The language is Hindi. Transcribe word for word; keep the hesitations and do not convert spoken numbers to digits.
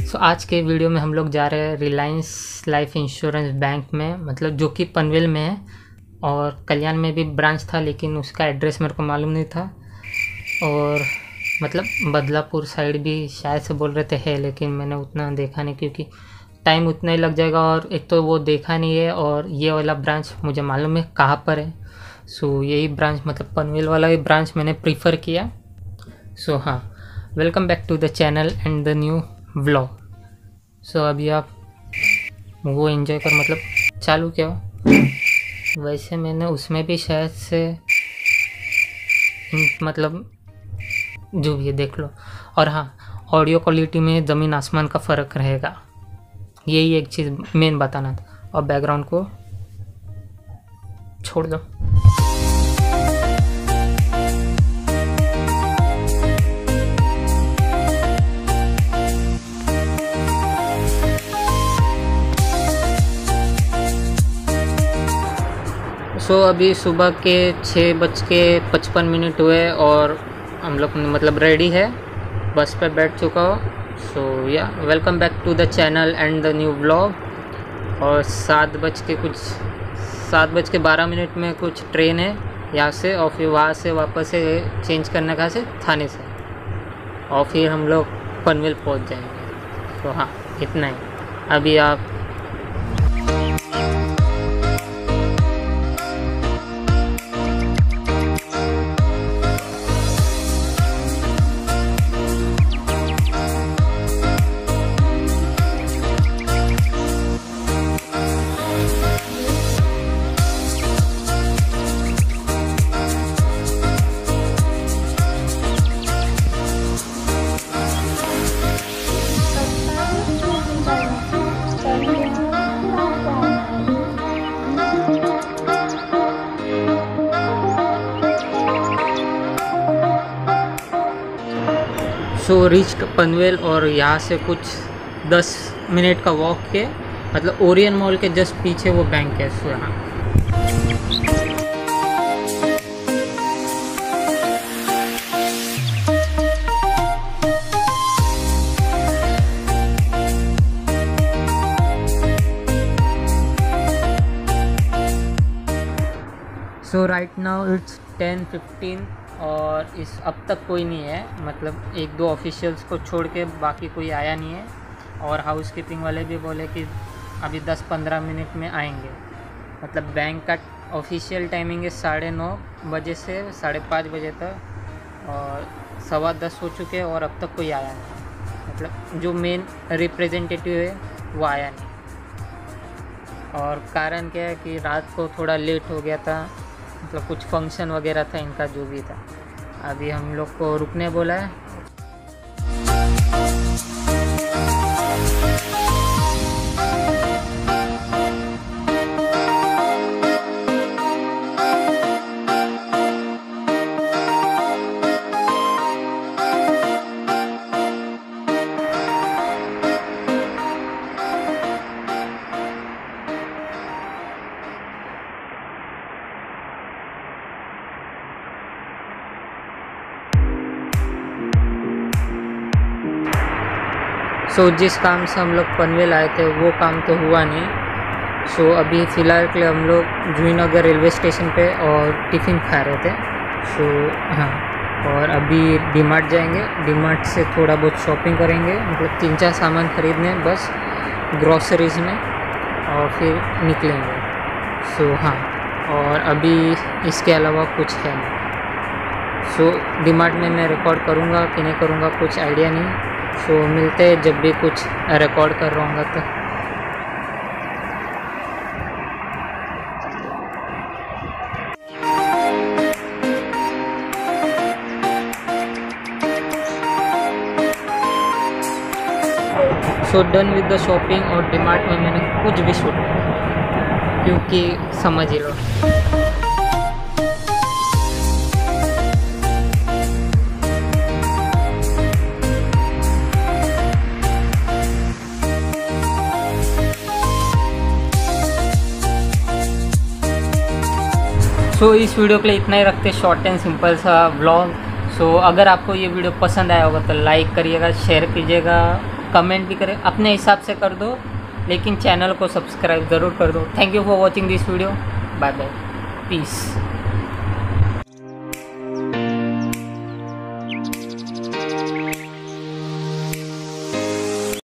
सो so, आज के वीडियो में हम लोग जा रहे हैं रिलायंस लाइफ इंश्योरेंस बैंक में, मतलब जो कि पनवेल में है और कल्याण में भी ब्रांच था, लेकिन उसका एड्रेस मेरे को मालूम नहीं था। और मतलब बदलापुर साइड भी शायद से बोल रहे थे है, लेकिन मैंने उतना देखा नहीं क्योंकि टाइम उतना ही लग जाएगा और एक तो वो देखा नहीं है और ये वाला ब्रांच मुझे मालूम है कहाँ पर है। सो so, यही ब्रांच मतलब पनवेल वाला ही ब्रांच मैंने प्रीफर किया। सो so, हाँ, welcome back to the channel and the new vlog. So अभी आप वो एंजॉय कर, मतलब चालू क्या हो। वैसे मैंने उसमें भी शायद से मतलब जो भी है देख लो। और हाँ, ऑडियो क्वालिटी में ज़मीन आसमान का फ़र्क रहेगा, यही एक चीज़ मेन बताना था। और बैकग्राउंड को छोड़ दो। सो so, अभी सुबह के छः बज के पचपन मिनट हुए और हम लोग मतलब रेडी है, बस पे बैठ चुका हो। So yeah welcome back to the channel and the new vlog. और सात बज के कुछ सात बज के बारह मिनट में कुछ ट्रेन है यहाँ से, और फिर वहाँ से वापस से चेंज करने का से थाने से, और फिर हम लोग पनवेल पहुँच जाएंगे। तो हाँ, इतना ही। अभी आप सो रिच्ड पनवेल, और यहाँ से कुछ दस मिनट का वॉक के मतलब ओरियन मॉल के जस्ट पीछे वो बैंक है। सो यहाँ so right now it's ten fifteen और इस अब तक कोई नहीं है, मतलब एक दो ऑफिशियल्स को छोड़ के बाकी कोई आया नहीं है। और हाउस कीपिंग वाले भी बोले कि अभी दस पंद्रह मिनट में आएंगे। मतलब बैंक का ऑफिशियल टाइमिंग है साढ़े नौ बजे से साढ़े पाँच बजे तक, और सवा दस हो चुके हैं और अब तक कोई आया नहीं। मतलब जो मेन रिप्रेजेंटेटिव है वो आया नहीं। और कारण क्या है कि रात को थोड़ा लेट हो गया था, मतलब कुछ फंक्शन वगैरह था इनका जो भी था। अभी हम लोग को रुकने बोला है। सो so, जिस काम से हम लोग पनवेल आए थे वो काम तो हुआ नहीं। सो so, अभी फ़िलहाल के लिए हम लोग जूहीनगर रेलवे स्टेशन पे और टिफ़िन खा रहे थे। सो so, हाँ, और अभी डीमार्ट जाएंगे। डीमार्ट से थोड़ा बहुत शॉपिंग करेंगे, मतलब तीन चार सामान खरीदने बस ग्रॉसरीज़ में, और फिर निकलेंगे। सो so, हाँ, और अभी इसके अलावा कुछ है नहीं। सो so, डीमार्ट में मैं रिकॉर्ड करूँगा कि नहीं करूँगा कुछ आइडिया नहीं। सो so, मिलते हैं जब भी कुछ रिकॉर्ड कर रहा हूँ तो। So done with the shopping, और डीमार्ट में मैंने कुछ भी शूट किया क्योंकि समझ ही लो। सो so, इस वीडियो के लिए इतना ही रखते, शॉर्ट एंड सिंपल सा व्लॉग। सो so, अगर आपको ये वीडियो पसंद आया होगा तो लाइक करिएगा, शेयर कीजिएगा कमेंट भी करें, अपने हिसाब से कर दो, लेकिन चैनल को सब्सक्राइब ज़रूर कर दो। Thank you for watching this video. Bye bye, piece.